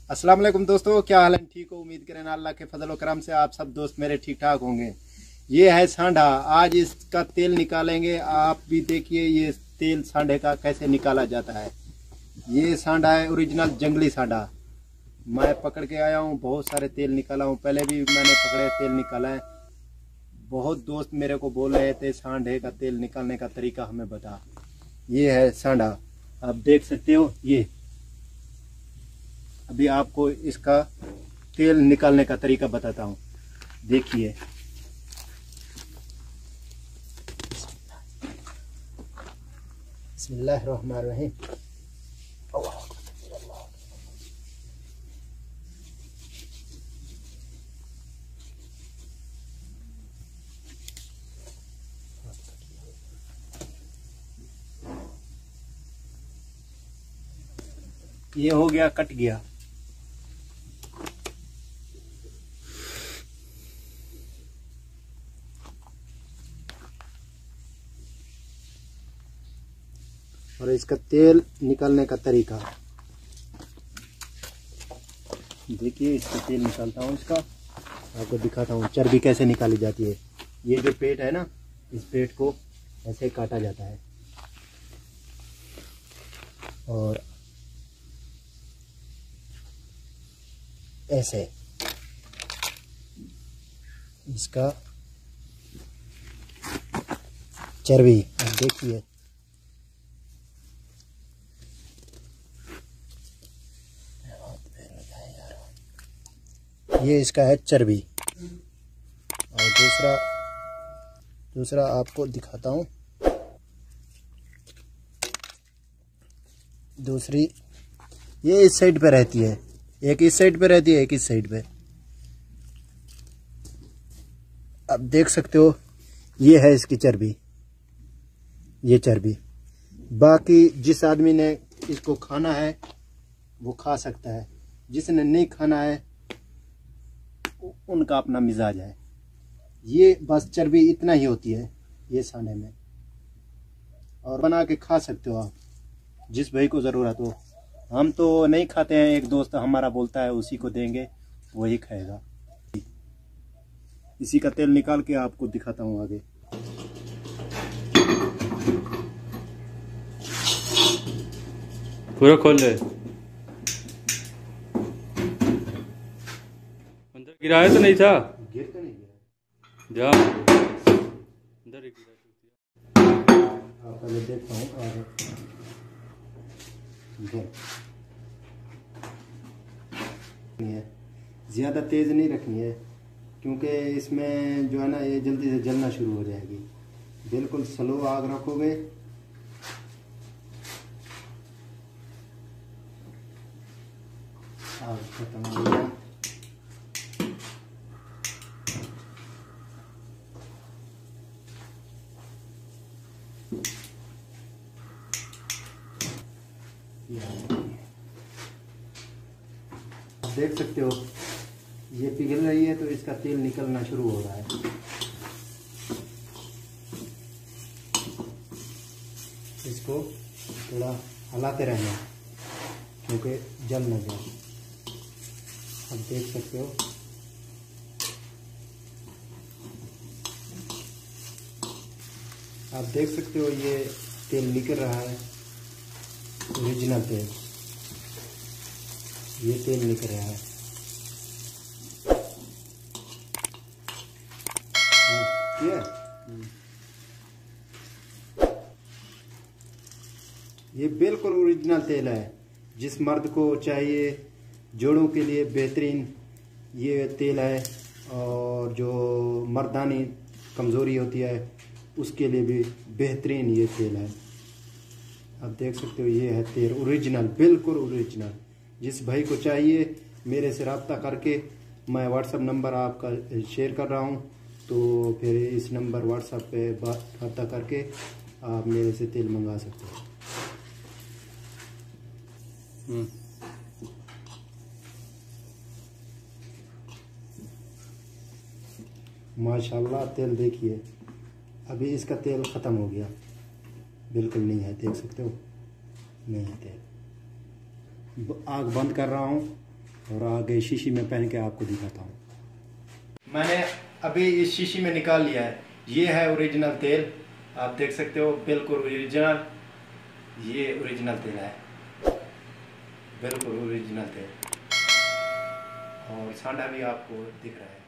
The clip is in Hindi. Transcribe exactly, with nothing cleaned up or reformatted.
अस्सलाम वालेकुम दोस्तों, क्या हाल है? ठीक हो? उम्मीद करें अल्लाह के फजल व करम से आप सब दोस्त मेरे ठीक ठाक होंगे। ये है सांडा। आज इसका तेल निकालेंगे। आप भी देखिए ये तेल सांडे का कैसे निकाला जाता है। ये सांडा है ओरिजिनल जंगली सांडा। मैं पकड़ के आया हूँ, बहुत सारे तेल निकाला हूँ। पहले भी मैंने पकड़े तेल निकाला है। बहुत दोस्त मेरे को बोल रहे थे सांडे का तेल निकालने का तरीका हमें बता। ये है सांडा, आप देख सकते हो। ये अभी आपको इसका तेल निकालने का तरीका बताता हूँ। देखिए, बिस्मिल्लाहिर्रहमानिर्रहीम। ये हो गया, कट गया। और इसका तेल निकालने का तरीका देखिए। इसका तेल निकालता हूँ, इसका आपको दिखाता हूँ चर्बी कैसे निकाली जाती है। ये जो पेट है ना, इस पेट को ऐसे काटा जाता है और ऐसे इसका चर्बी आप देखिए। ये इसका है चर्बी। और दूसरा दूसरा आपको दिखाता हूँ। दूसरी ये इस साइड पे रहती है, एक इस साइड पे रहती है, एक इस साइड पे। आप देख सकते हो, ये है इसकी चर्बी, ये चर्बी। बाकी जिस आदमी ने इसको खाना है वो खा सकता है, जिसने नहीं खाना है उनका अपना मिजाज है। ये बस चर्बी इतना ही होती है ये सांडे में, और बना के खा सकते हो आप, जिस भाई को ज़रूरत हो। हम तो नहीं खाते हैं, एक दोस्त हमारा बोलता है उसी को देंगे, वही खाएगा। इसी का तेल निकाल के आपको दिखाता हूँ आगे। पूरा खोल ले। अंदर गिराया तो नहीं था? गिर तो नहीं गया। जा अंदर ही गिरा। आप पहले देखता हूँ और ज़्यादा तेज़ नहीं रखनी है, क्योंकि इसमें जो है ना ये जल्दी से जलना शुरू हो जाएगी। बिल्कुल स्लो आग रखोगे आग खत्म हो गया। आप देख सकते हो ये पिघल रही है, तो इसका तेल निकलना शुरू हो रहा है। इसको थोड़ा हलाते रहना क्योंकि जल न जाए। आप देख सकते हो आप देख सकते हो ये तेल निकल रहा है, ओरिजिनल तेल। ये तेल निकल रहा है। ये ये बिल्कुल ओरिजिनल तेल है। जिस मर्द को चाहिए, जोड़ों के लिए बेहतरीन ये तेल है। और जो मर्दानी कमज़ोरी होती है उसके लिए भी बेहतरीन ये तेल है। आप देख सकते हो ये है तेल ओरिजिनल, बिल्कुल ओरिजिनल। जिस भाई को चाहिए मेरे से रब्ता करके, मैं व्हाट्सअप नंबर आपका शेयर कर रहा हूँ, तो फिर इस नंबर व्हाट्सअप पे बात रब्ता करके आप मेरे से तेल मंगा सकते हो। माशाल्लाह तेल देखिए, अभी इसका तेल ख़त्म हो गया, बिल्कुल नहीं है, देख सकते हो नहीं है तेल। आग बंद कर रहा हूँ और आगे शीशी में पहन के आपको दिखाता हूँ। मैंने अभी इस शीशी में निकाल लिया है। ये है ओरिजिनल तेल, आप देख सकते हो, बिल्कुल ओरिजिनल। ये ओरिजिनल तेल है, बिल्कुल ओरिजिनल तेल, और सांडा भी आपको दिख रहा है।